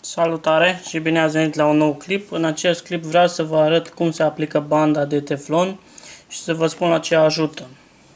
Salutare și bine ați venit la un nou clip. În acest clip vreau să vă arăt cum se aplică banda de teflon și să vă spun la ce ajută.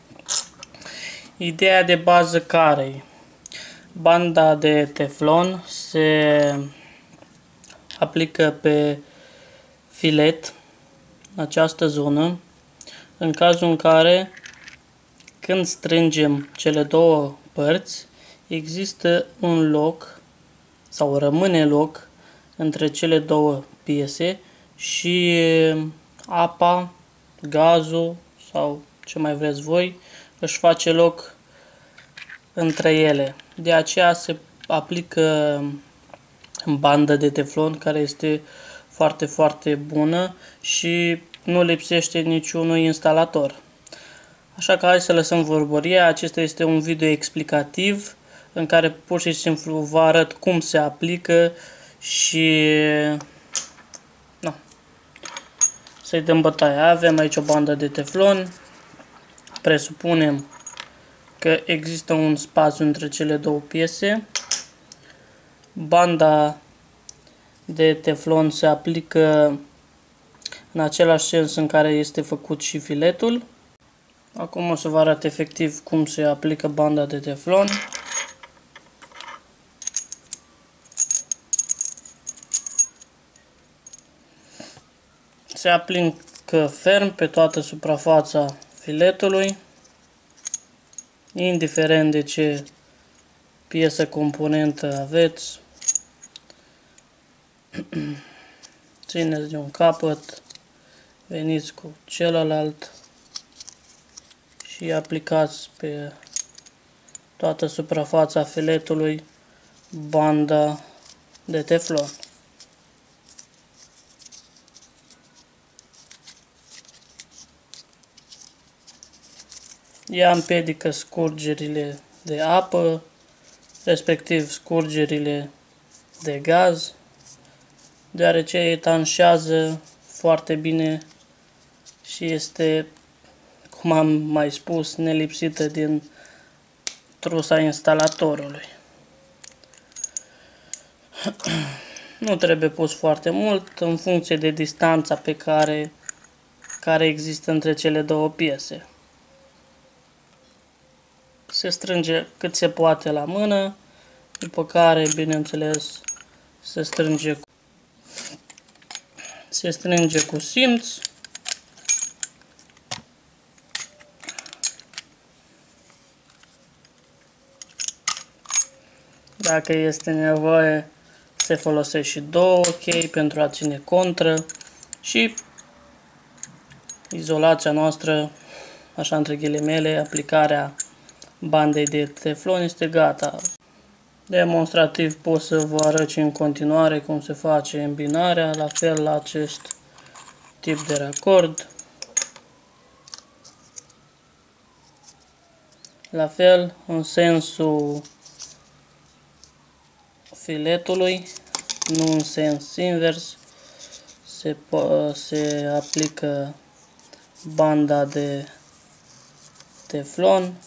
Ideea de bază care e? Banda de teflon se aplică pe filet, în această zonă, în cazul în care când strângem cele două părți, există un loc sau rămâne loc între cele două piese și apa, gazul sau ce mai vreți voi își face loc între ele. De aceea se aplică bandă de teflon care este foarte, foarte bună și nu lipsește niciunui instalator. Așa că hai să lăsăm vorbăria. Acesta este un video explicativ în care pur și simplu vă arăt cum se aplică și să-i dăm bătaie. Avem aici o bandă de teflon. Presupunem că există un spațiu între cele două piese. Banda de teflon se aplică în același sens în care este făcut și filetul. Acum o să vă arăt efectiv cum se aplică banda de teflon. Se aplică ferm pe toată suprafața filetului, indiferent de ce piesă componentă aveți. Țineți de un capăt, veniți cu celălalt și aplicați pe toată suprafața filetului banda de teflon. Ea împiedică scurgerile de apă, respectiv scurgerile de gaz, deoarece etanșează foarte bine și este, cum am mai spus, nelipsită din trusa instalatorului. Nu trebuie pus foarte mult, în funcție de distanța pe care există între cele două piese. Se strânge cât se poate la mână, după care, bineînțeles, se strânge cu simț. Dacă este nevoie, se folosește și două chei pentru a ține contră și izolația noastră, așa între ghilimele, aplicarea bandei de teflon este gata. Demonstrativ pot să vă arăt și în continuare cum se face îmbinarea, la fel la acest tip de racord. La fel în sensul filetului, nu în sens invers, se aplică banda de teflon.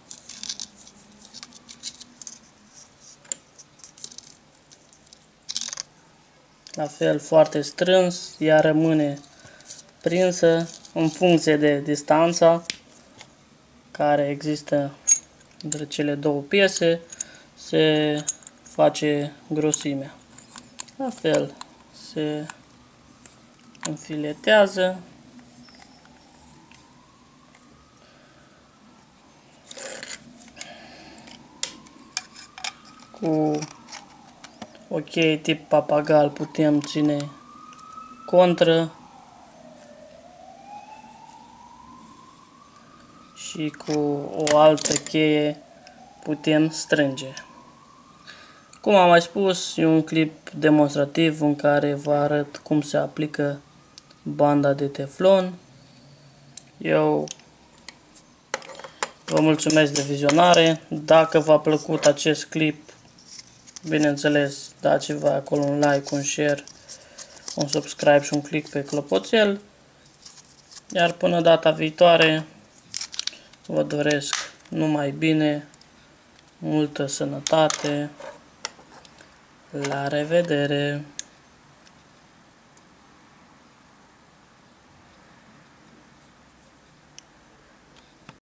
La fel foarte strâns, ea rămâne prinsă în funcție de distanța care există între cele două piese, se face grosimea. La fel se înfiletează cu o cheie tip papagal, putem ține contră și cu o altă cheie putem strânge. Cum am mai spus, e un clip demonstrativ în care vă arăt cum se aplică banda de teflon. Eu vă mulțumesc de vizionare. Dacă v-a plăcut acest clip, bineînțeles, dați-vă acolo un like, un share, un subscribe și un click pe clopoțel. Iar până data viitoare, vă doresc numai bine, multă sănătate, La revedere!